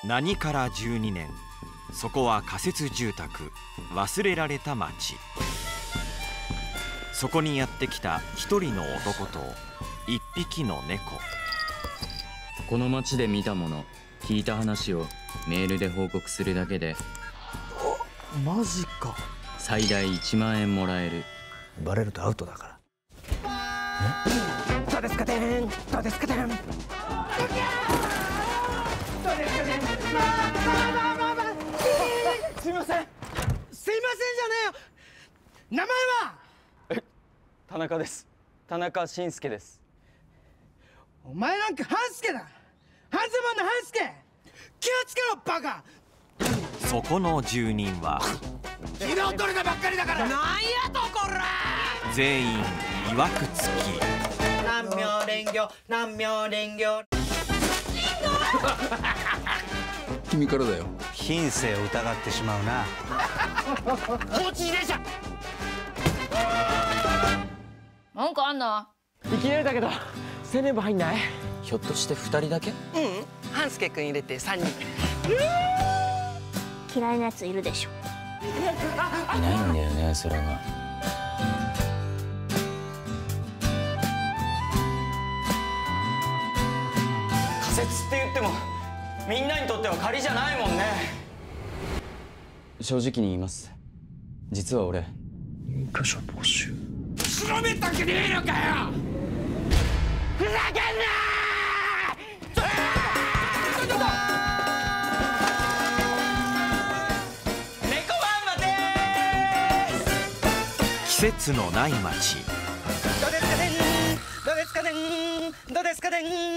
何から12年、そこは仮設住宅、忘れられた町。そこにやってきた一人の男と一匹の猫。 この町で見たもの、聞いた話をメールで報告するだけでマジか。 最大1万円もらえる。 バレるとアウトだから。どうですかてん、どうですかてん。すいません、すいませんじゃねえよ。名前は？ 田中です。田中伸介です。 お前なんか半助だ。半ズボンの半助。気をつけろバカ。 そこの住人は昨日取れたばっかりだから。なんやとこら。 全員いわくつき。 南明蓮魚、南明蓮魚。 君からだよ。 品性を疑ってしまうな。 放置自転車。 なんかあんの？ いきなりだけど青年部入んない？ ひょっとして2人だけ？ 半助君入れて3人。 嫌いなやついるでしょ。 いないんだよね、それが。 仮設って言ってもみんなにとっては仮じゃないもんね。 正直に言います。実は俺、 入居者募集。 調べたくねえのかよ。 ふざけんな季節のない町。 どうですかねん、どうですかねん、どうですかねん。